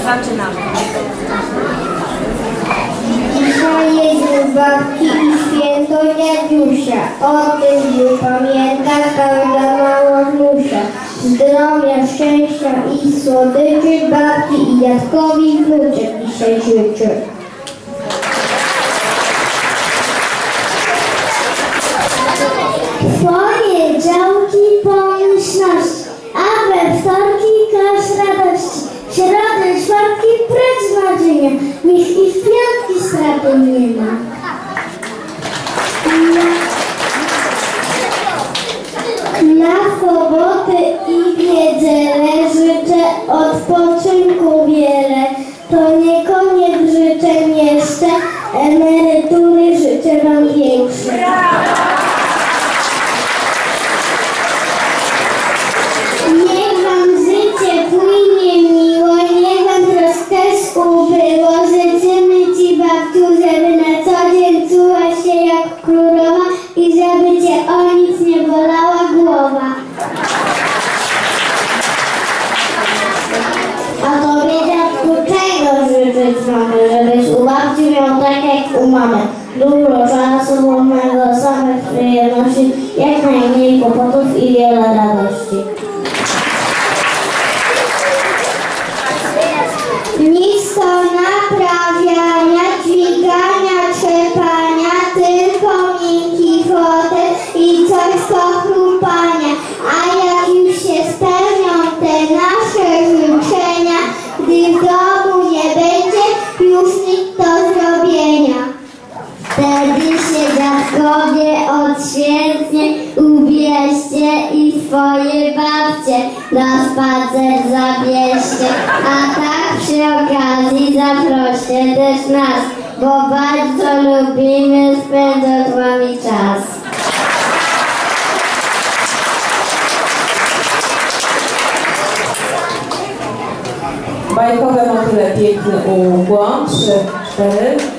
Zaczynamy. Dzisiaj jest babci i święto dziadusia. O tym nie pamięta każda małomusia. Zdrowia, szczęścia i słodyczy babci i dziadkowi wnuczek dzisiaj życzy. Poniedziałki pomyślności, a we wtorki każ radości. W środę, czwartki precz marzenia, niech i w piątki straty nie ma. Na sobotę i niedzielę życzę odpoczynku wiele. To nie koniec życzeń jeszcze, emerytury życzę wam większe. Niech wam życie płynie miło, niech wam troszkę ubyło. Życzymy ci, babciu, żeby na co dzień czuła się jak królowa i żeby cię o nic nie bolała głowa. A tobie, dziadku, czego życzyć mamy? Żebyś u babci miał tak jak u mamy. Dużo czasu wolnego, samych przyjemności, jak najmniej kłopotów i wiele radości. Nic to naprawiania, dźwigania, trzepania, tylko miękki fotel i coś pochrupania. A jak już się spełnią te nasze życzenia, gdy w domu nie będzie już nic do zrobienia. Wtedy się dziadkowie odświętnie ubierzcie i swoje babcie na spacer zabierzcie, a tak przy okazji zaproście też nas, bo bardzo lubimy spędzać z wami czas. Bajkowe motyle, piękny ukłon, 3, 4.